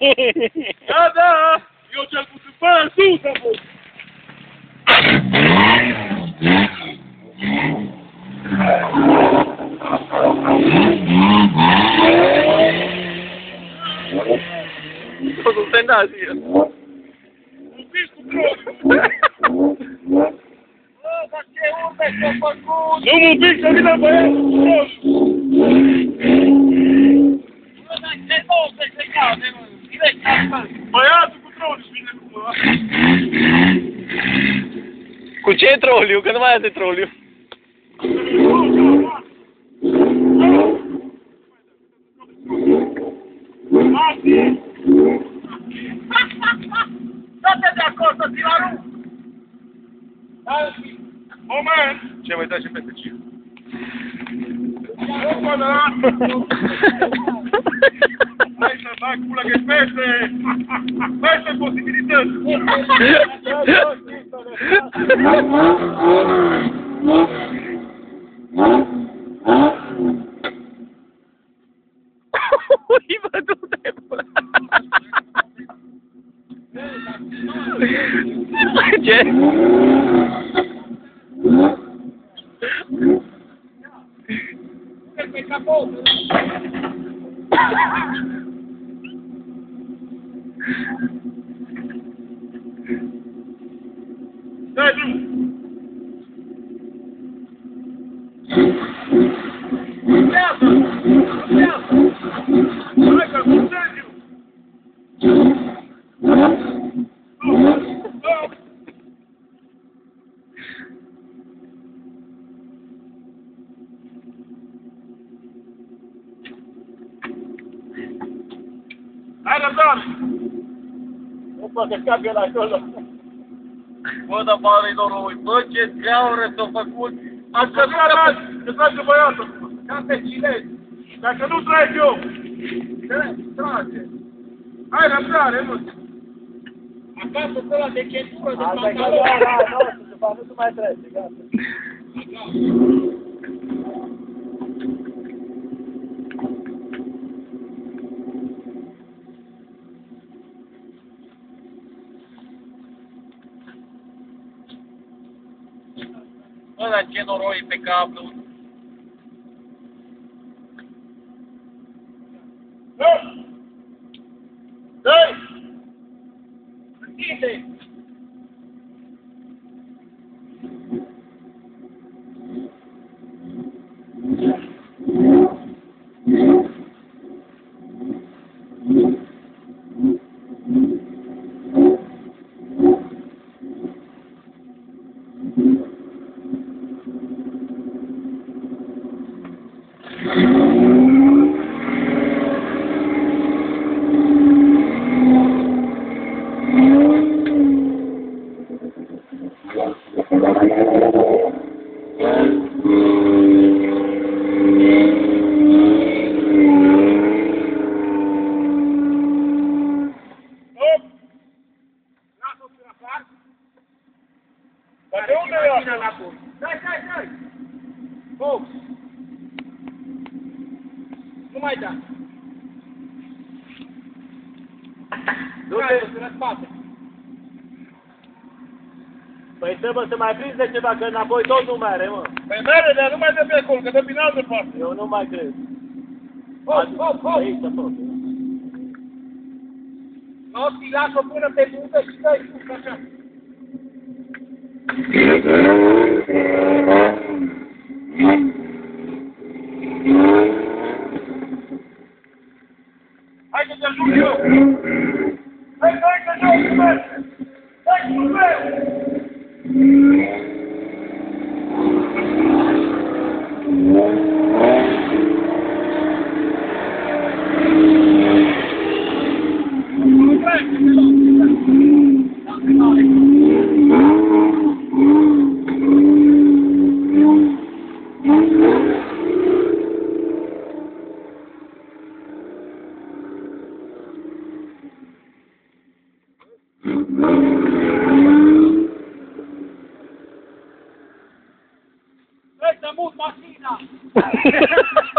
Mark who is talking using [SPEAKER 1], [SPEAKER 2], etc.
[SPEAKER 1] Da, da! Eu cel puțin până sus am fost!
[SPEAKER 2] Totul se nazie.
[SPEAKER 1] Un pic cu trolul! Bă, dar ce urme s-a făcut? Nu mă pic să vină băiatul cu trolul! Bă, dar ce 20 de cade, mă! Direct asta! Băiatul cu trolul își vine cu mă!
[SPEAKER 2] Cu ce troliu? Că nu mai are troliu.
[SPEAKER 1] Dă-te de acolo, să ți la rup! Moment! Ce mai dai și peste cine? Opa, da! Hai să bag pula că-i peste! Peste posibilități!
[SPEAKER 2] Ui, bă, du-te, bă! Ce?
[SPEAKER 1] Pe capot! Dai drum! Urmează! Urmează! Hai că cu Sergiu! Hai răbdare! Opa, că scape la acolo!
[SPEAKER 2] Bă, dar pare noroi, bă, ce gaură s-a făcut!
[SPEAKER 1] Ați căzut, că trage băiatul! Ca pe cine? Dacă nu trag eu! Trage! Hai răbdare, nu! Acasă ăla de centură, de pantalon!
[SPEAKER 3] Nu se mai trece, gata.
[SPEAKER 2] Bă, dar ce noroi pe cablu!
[SPEAKER 1] Dai! Închide! Dar de unde e asta? Dai! Fox! Nu mai da! Du-te în spate!
[SPEAKER 3] Păi trebuie să mai prinzi de ceva, că înapoi tot nu mere, mă.
[SPEAKER 1] Păi mere, dar nu mai dă pe acolo, că dă prin altă parte!
[SPEAKER 3] Eu nu mai cred.
[SPEAKER 1] Hop!
[SPEAKER 3] Aici să pot.
[SPEAKER 1] Nu ți las-o până pe bundă și dai sus așa! Hai că te ajut eu! Hai că joc cu mine! Hai cu mine! Să mut mașina!